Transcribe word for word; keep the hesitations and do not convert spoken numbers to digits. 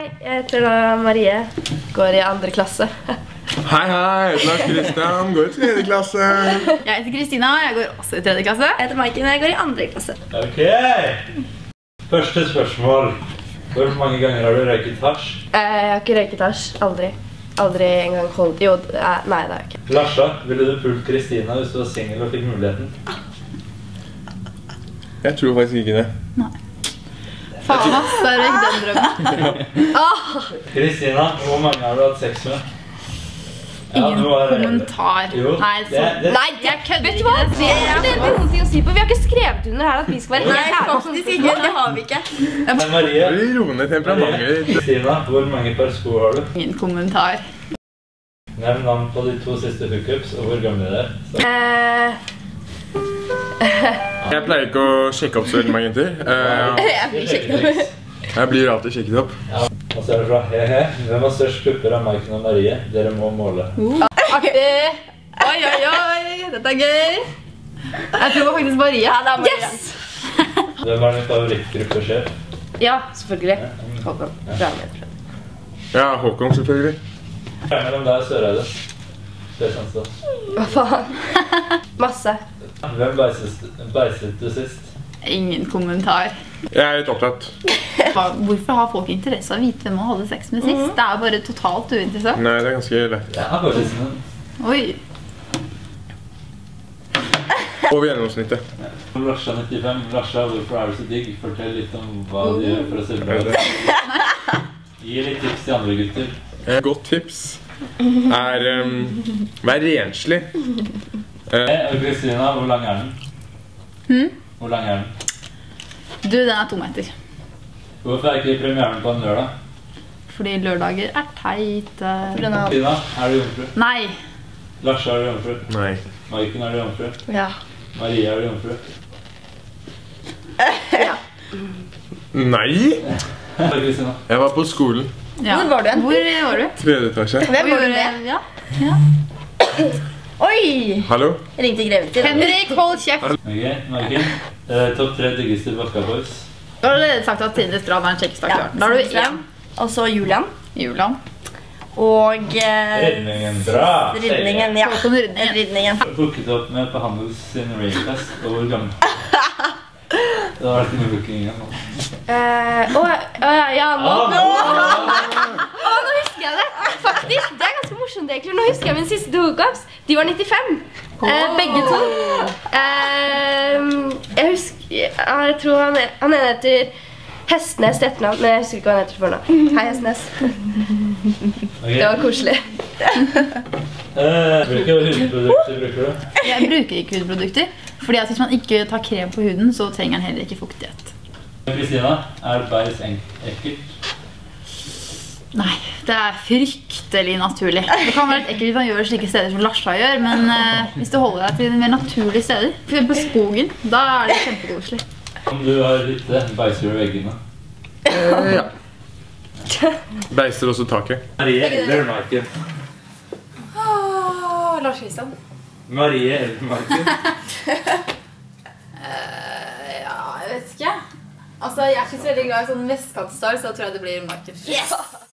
Hei, jeg heter Marie, går i andre klasse. Hei, hei, jeg heter Lars Kristian, går i tredje klasse. Jeg heter Kristina, jeg går også i tredje klasse. Jeg heter Maiken, jeg går i andre klasse. Ok! Første spørsmål. Hvor mange ganger har du røyket hasj? Jeg har ikke røyket hasj, aldri. Aldri en gang holdt. Jo, nei, det har jeg ikke. Larsa, ville du pult Kristina hvis du var single og fikk muligheten? Jeg tror faktisk ikke det. Nei. Faen ass, det er jo ikke den drømmen. Kristina, hvor mange har du hatt sex med? Ingen kommentar. Jo, Nei, så... det, det... Nei, jeg kødder Vet du hva? ikke. Det er det noen ting å si på. Vi har ikke skrevet under her at vi skal være Nei, faktisk ikke. Det har vi ikke. Men Marie, Det blir roende temperamentet. Kristina, hvor mange par sko har du? Ingen kommentar. Nevn navn på de to siste hookups og hvor gamle det er. Så. Eh, Jeg pleier ikke å sjekke opp så veldig mange jenter. Eh, Jeg blir sjekket. Jeg blir alltid sjekket opp. Ja, og så er det fra he-he. Hvem har størst pupper av Maiken og Marie? Dere må måle. Artig. Oi, oi, oi. Dette er gøy. Jeg tror faktisk Maria. Ja, det er Maria. Yes! Hvem er din favorittgruppesjef? Ja, selvfølgelig. Håkon. Bra med. Ja, Håkon selvfølgelig. Hva er mellom deg og Søreide? Sørsandsdal. Hva faen? Masse. Hvem beiset, beiset du sist? Ingen kommentar. Jeg er litt opptatt. Hva- Hvorfor har folk interesse av å vite hvem man hadde sex med sist? Det er bare totalt uinteressant. Nei, det er ganske lett. Ja, bare listen. Oi. Over gjennomsnittet. Larsa nittifem. Larsa, hvorfor er du så digg? Fortell litt om hva du gjør for å se bra ut. Gi litt tips til andre gutter. Et godt tips er um, vær renslig. Eh, Hey, og Kristina, hvor lang er den? Hm? Hvor lang er den? Du, den er to meter. Hvorfor er ikke premieren på en lørdag? Fordi lørdager er teite. Kristina, er du jomfru? Nei. Larsa, er du jomfru? nei. Maiken, er du jomfru? Ja. Maria, er du jomfru? Ja. Nei! Og Kristina. Jeg var på skolen. Ja. Hvor var du hen? Hvor var du? Tredje etasje. Hvem var du Hvor- med? Ja. Ja. Oi! Hallo? Jeg ringte greven til. Henrik, hold kjeft. Ok, Maiken. Eh, topp tre diggeste Bakka Boys. Du har allerede sagt at Trine Strand er en kjekkeste Ja, aktør. Da har du én. Og så Julian. Julian. Og eh, Redningen, bra! Ridningen, ja. Håkon Rydningen. Ridningen. Booket opp med på Handels sin ravefest, og hvor gammel? Det har vært mye booking igjen. Eh, å, å, ja, nå. Ah, Å, nå husker jeg det. Faktisk, det er ganske morsomt egentlig. Nå husker jeg min siste to hookups. De var nittifem. Eh, begge to. Eh, jeg husker, ja, jeg tror han, han ene heter Hestnes til etternavn, men jeg husker ikke hva han heter til fornavn. Hei, Hestnes. ok. Det var koselig. Eh, hvilke hudprodukter bruker du? Jeg bruker ikke hudprodukter, fordi at hvis man ikke tar krem på huden, så trenger den heller ikke fuktighet. Kristina, er beis ekkelt? Nei, det er fryktelig naturlig. Det kan være litt ekkelt hvis man gjør slike steder som Larsa gjør, men eh, hvis du holder deg til mer naturlige steder, for eksempel skogen, da er det kjempekoselig. Om du har hytte, beiser du veggene? Eh, ja. Beister også taket. Marie eller Maiken? Åh, Lars Kristian. Marie eller Maiken? Ja, jeg vet ikke. Altså, jeg er ikke så veldig glad i sånn vestkantstyle, så da tror jeg det blir Markus. Yes!